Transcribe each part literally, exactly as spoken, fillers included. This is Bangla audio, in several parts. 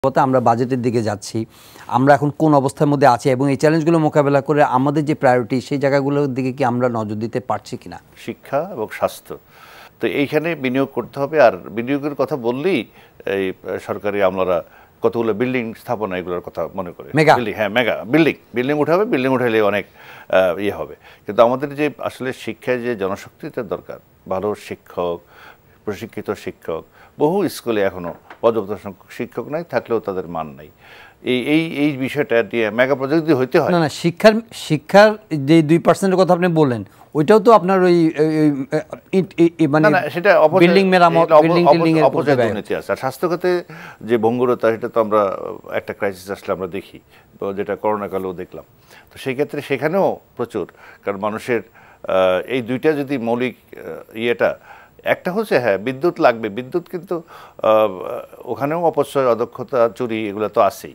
আমরা বাজেটের দিকে যাচ্ছি, আমরা এখন কোন অবস্থার মধ্যে আছি এবং এই চ্যালেঞ্জগুলো মোকাবেলা করে আমাদের যে প্রায়োরিটি সেই জায়গাগুলোর দিকে কি আমরা নজর দিতে পারছি কিনা? শিক্ষা এবং স্বাস্থ্য, তো এইখানে বিনিয়োগ করতে হবে। আর বিনিয়োগের কথা বললেই এই সরকারি আমলারা কতগুলো বিল্ডিং স্থাপনা এগুলোর কথা মনে করে, বিল্ডিং, হ্যাঁ মেগা বিল্ডিং বিল্ডিং উঠাবে, বিল্ডিং উঠাইলে অনেক ইয়ে হবে। কিন্তু আমাদের যে আসলে শিক্ষায় যে জনশক্তিটা দরকার, ভালো শিক্ষক, প্রশিক্ষিত শিক্ষক, বহু স্কুলে এখনও পর্যাপ্ত সংখ্যক শিক্ষক নাই, থাকলেও তাদের মান নাই। এই এই এই বিষয়টা দিয়ে মেগা প্রজেক্ট দিয়ে হইতে হয়। না না শিক্ষার শিক্ষার যে দুই পার্সেন্টের কথা আপনি বললেন ওইটাও তো আপনার ওই মানে সেটা বিল্ডিং মেরামত, বিল্ডিং টিল্ডিং এর অপচয় দুর্নীতি আছে। আর স্বাস্থ্য খাতে যে ভঙ্গুরতা, সেটা তো আমরা একটা ক্রাইসিস আসলে আমরা দেখি, যেটা করোনাকালেও দেখলাম। তো সেই ক্ষেত্রে সেখানেও প্রচুর, কারণ মানুষের এই দুইটা যদি মৌলিক ইয়েটা, একটা হচ্ছে হ্যাঁ বিদ্যুৎ লাগবে, বিদ্যুৎ কিন্তু ওখানেও অপচয়, অদক্ষতা, চুরি এগুলো তো আছেই।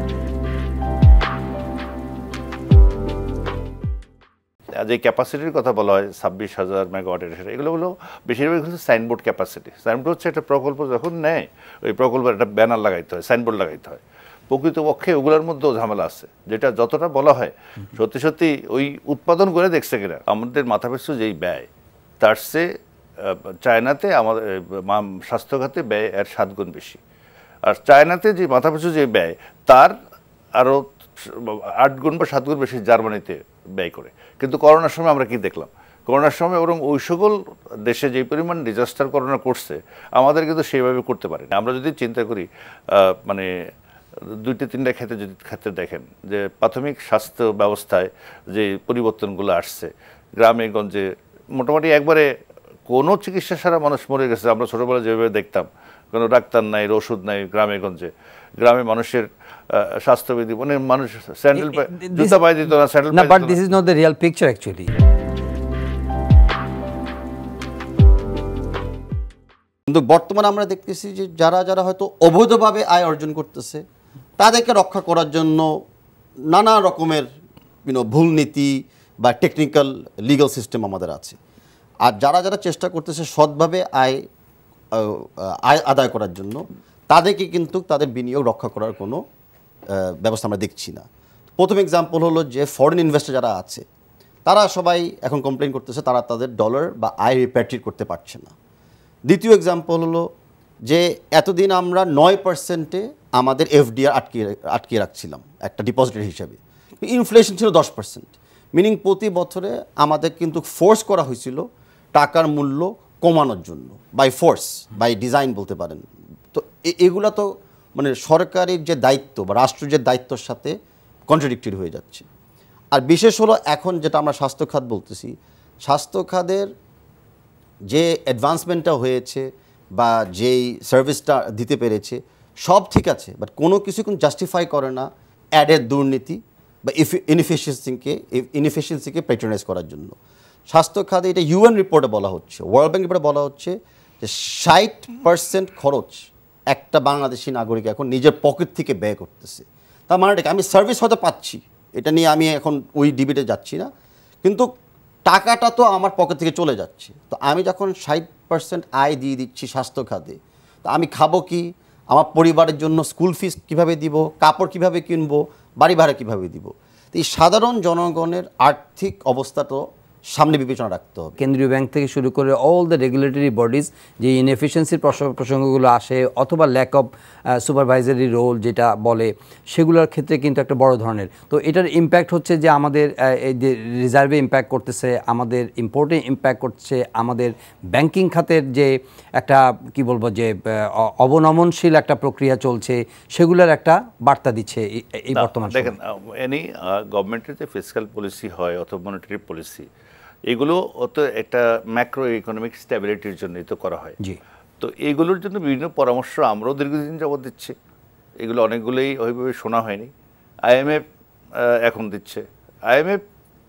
যে ক্যাপাসিটির কথা বলা হয় ছাব্বিশ হাজার মেগাওয়াটের, এগুলো হলো বেশিরভাগ হচ্ছে সাইনবোর্ড ক্যাপাসিটি। সাইনবোর্ড হচ্ছে একটা প্রকল্প যখন নেয়, ওই প্রকল্পের একটা ব্যানার লাগাইতে হয়, সাইনবোর্ড লাগাইতে হয়। প্রকৃতপক্ষে ওগুলোর মধ্যেও ঝামেলা আছে, যেটা যতটা বলা হয় সত্যি সত্যি ওই উৎপাদন করে দেখছে কিনা। আমাদের মাথাপিছু যেই ব্যয়, তার চেয়ে চায়নাতে আমাদের স্বাস্থ্য খাতে ব্যয় এর সাত গুণ বেশি। আর চায়নাতে যে মাথাপিছু যে ব্যয়, তার আরও আট গুণ বা সাত গুণ বেশি জার্মানিতে ব্যয় করে। কিন্তু করোনার সময় আমরা কি দেখলাম? করোনার সময় বরং ওই সকল দেশে যে পরিমাণ ডিজাস্টার করোনা করছে, আমাদের কিন্তু সেইভাবে করতে পারে না। আমরা যদি চিন্তা করি, মানে দুইটা তিনটা ক্ষেত্রে যদি ক্ষেত্রে দেখেন যে প্রাথমিক স্বাস্থ্য ব্যবস্থায় যে পরিবর্তনগুলো আসছে, গ্রামে গঞ্জে মোটামুটি একবারে কোনো চিকিৎসা ছাড়া মানুষ মরে গেছে। আমরা ছোটোবেলায় যেভাবে দেখতাম, কোনো ডাক্তার নাই, ওষুধ নাই, গ্রামে গঞ্জে গ্রামে মানুষের স্বাস্থ্যবিধি, মানে মানুষ স্যান্ডেল জুতা পায়ে দিত না, স্যান্ডেল না, but this is not the real picture actually. কিন্তু বর্তমানে আমরা দেখতেছি যে যারা যারা হয়তো অবৈধভাবে আয় অর্জন করতেছে, তাদেরকে রক্ষা করার জন্য নানা রকমের ইউনো ভুল নীতি বা টেকনিক্যাল লিগ্যাল সিস্টেম আমাদের আছে। আর যারা যারা চেষ্টা করতেছে সৎভাবে আয় আয় আদায় করার জন্য, তাদেরকে কিন্তু তাদের বিনিয়োগ রক্ষা করার কোনো ব্যবস্থা আমরা দেখছি না। প্রথম এক্সাম্পল হলো যে ফরেন ইনভেস্টর যারা আছে, তারা সবাই এখন কমপ্লেন করতেছে তারা তাদের ডলার বা আয় রিপ্যাট্রিয়েট করতে পারছে না। দ্বিতীয় এক্সাম্পল হলো যে এতদিন আমরা নয় পার্সেন্টে আমাদের এফডিআর আটকিয়ে আটকিয়ে রাখছিলাম একটা ডিপোজিটের হিসাবে, ইনফ্লেশন ছিল দশ পার্সেন্ট। মিনিং প্রতি বছরে আমাদের কিন্তু ফোর্স করা হয়েছিল টাকার মূল্য কমানোর জন্য, বাই ফোর্স, বাই ডিজাইন বলতে পারেন। তো এগুলো তো মানে সরকারের যে দায়িত্ব বা রাষ্ট্রের যে দায়িত্বর সাথে কন্ট্রাডিক্টরি হয়ে যাচ্ছে। আর বিশেষ হলো এখন যেটা আমরা স্বাস্থ্য খাত বলতেছি, স্বাস্থ্য খাতের যে অ্যাডভান্সমেন্টটা হয়েছে বা যেই সার্ভিসটা দিতে পেরেছে সব ঠিক আছে, বাট কোনো কিছু কিন্তু জাস্টিফাই করে না অ্যাডের দুর্নীতি বা ইনএফিসিয়েন্সিকে ইনএফিসিয়েন্সিকে প্যাট্রোনাইজ করার জন্য। স্বাস্থ্য খাতে এটা ইউএন রিপোর্টে বলা হচ্ছে, ওয়ার্ল্ড ব্যাংক রিপোর্টে বলা হচ্ছে যে ষাট পার্সেন্ট খরচ একটা বাংলাদেশি নাগরিক এখন নিজের পকেট থেকে ব্যয় করতেছে। তার মানে আমি সার্ভিস হয়তো পাচ্ছি, এটা নিয়ে আমি এখন ওই ডিবেটে যাচ্ছি না, কিন্তু টাকাটা তো আমার পকেট থেকে চলে যাচ্ছে। তো আমি যখন ষাট পার্সেন্ট আয় দিয়ে দিচ্ছি স্বাস্থ্য খাতে, তো আমি খাবো কি, আমার পরিবারের জন্য স্কুল ফিস কীভাবে দিব, কাপড় কীভাবে কিনবো, বাড়ি ভাড়া কীভাবে দিব। তো এই সাধারণ জনগণের আর্থিক অবস্থা তো সামনে বিবেচনা রাখতে হবে। কেন্দ্রীয় ব্যাংক থেকে শুরু করে অল দ্য রেগুলেটরি বডিজ যে ইনএফিসিয়েন্সির প্রসঙ্গগুলো আসে অথবা ল্যাক অফ সুপারভাইজারি রোল যেটা বলে, সেগুলোর ক্ষেত্রে কিন্তু একটা বড় ধরনের। তো এটার ইম্প্যাক্ট হচ্ছে যে আমাদের এই যে রিজার্ভে ইম্প্যাক্ট করতেছে, আমাদের ইম্পোর্টে ইম্প্যাক্ট করছে, আমাদের ব্যাংকিং খাতের যে একটা কি বলবো যে অবনমনশীল একটা প্রক্রিয়া চলছে, সেগুলোর একটা বার্তা দিচ্ছে এই বর্তমান। দেখেন, এনি গভর্নমেন্টের যে ফিসক্যাল পলিসি হয় অথবা মনিটারি পলিসি, এগুলো অত একটা ম্যাক্রো ইকোনমিক স্ট্যাবিলিটির জন্যই তো করা হয়। জি, তো এইগুলোর জন্য বিভিন্ন পরামর্শ আমরাও দীর্ঘদিন যাবৎ দিচ্ছি, এগুলো অনেকগুলোই ওইভাবে শোনা হয়নি। আইএমএফ এখন দিচ্ছে। আইএমএফ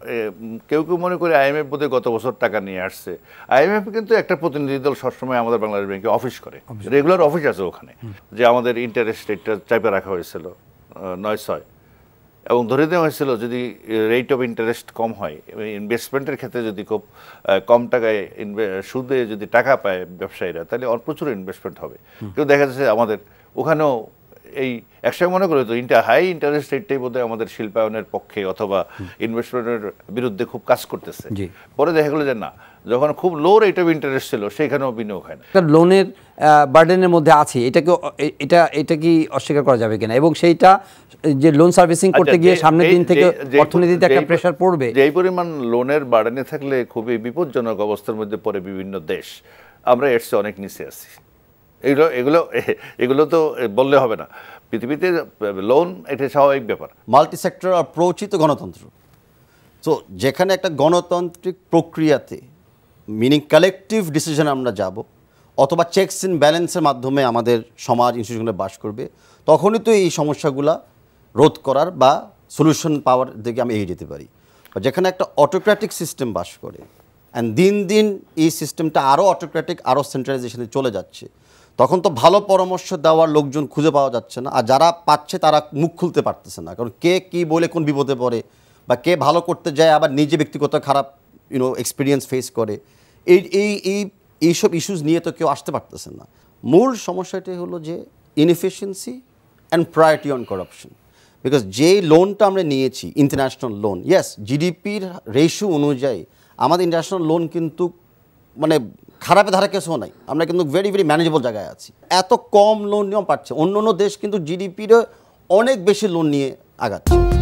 কেউ কেউ মনে করে আইএমএফ বোধহয় গত বছর টাকা নিয়ে আসছে। আইএমএফ কিন্তু একটা প্রতিনিধি দল সবসময় আমাদের বাংলাদেশ ব্যাংকে অফিস করে, রেগুলার অফিস আছে ওখানে, যে আমাদের ইন্টারেস্ট রেটটা চাপে রাখা হয়েছিল নয় ছয়, এবং ধরে দেওয়া হয়েছিল যদি রেট অফ ইন্টারেস্ট কম হয়, ইনভেস্টমেন্টের ক্ষেত্রে যদি খুব কম টাকায় সুদে যদি টাকা পায় ব্যবসায়ীরা, তাহলে প্রচুর ইনভেস্টমেন্ট হবে। কিন্তু দেখা যাচ্ছে আমাদের ওখানেও এই একসময় মনে করে তো ইন্টার হাই ইন্টারেস্ট রেটটাই বোধহয় আমাদের শিল্পায়নের পক্ষে অথবা ইনভেস্টমেন্টের বিরুদ্ধে খুব কাজ করতেছে, পরে দেখা গেলো যে না, যখন খুব লো রেট অফ ইন্টারেস্ট ছিল সেখানেও বিনিয়োগ হয় না। লোনের বার্ডেনের মধ্যে আছে, এটাকে এটা এটা কি অস্বীকার করা যাবে কিনা, এবং সেইটা যে লোন সার্ভিসিং করতে গিয়ে সামনের দিন থেকে অর্থনীতিতে একটা প্রেসার পড়বে। যেই পরিমাণ লোনের বার্ডেনে থাকলে খুবই বিপজ্জনক অবস্থার মধ্যে পড়ে বিভিন্ন দেশ, আমরা এর চেয়ে অনেক নিচে আছি। এগুলো এগুলো এগুলো তো বললে হবে না, পৃথিবীতে লোন এটা স্বাভাবিক ব্যাপার। মাল্টি সেক্টর অ্যাপ্রোচই তো গণতন্ত্র। তো যেখানে একটা গণতান্ত্রিক প্রক্রিয়াতে মিনিং কালেকটিভ ডিসিশন আমরা যাব, অথবা চেকস ইন ব্যালেন্সের মাধ্যমে আমাদের সমাজ ইনস্টিটিউশনে বাস করবে, তখনই তো এই সমস্যাগুলা রোধ করার বা সলিউশন পাওয়ার দিকে আমি এগিয়ে যেতে পারি। যেখানে একটা অটোক্র্যাটিক সিস্টেম বাস করে, অ্যান্ড দিন দিন এই সিস্টেমটা আরও অটোক্র্যাটিক, আরও সেন্ট্রালাইজেশনে চলে যাচ্ছে, তখন তো ভালো পরামর্শ দেওয়ার লোকজন খুঁজে পাওয়া যাচ্ছে না। আর যারা পাচ্ছে তারা মুখ খুলতে পারতেছে না, কারণ কে কী বলে কোন বিপদে পড়ে, বা কে ভালো করতে যায় আবার নিজে ব্যক্তিগত খারাপ ইউনো এক্সপিরিয়েন্স ফেস করে, এই এই এই এইসব ইস্যুস নিয়ে তো কেউ আসতে পারতেছে না। মূল সমস্যাটি হলো যে inefficiency and priority on corruption. Because যেই লোনটা আমরা নিয়েছি ইন্টারন্যাশনাল লোন, ইয়েস জিডিপির রেশিও অনুযায়ী আমাদের ইন্টারন্যাশনাল লোন কিন্তু মানে খারাপের ধারা কেসও নাই, আমরা কিন্তু ভেরি ভেরি ম্যানেজেবল জায়গায় আছি। এত কম লোন নিয়েও পাচ্ছে, অন্য অন্য দেশ কিন্তু জিডিপির অনেক বেশি লোন নিয়ে আগাচ্ছে।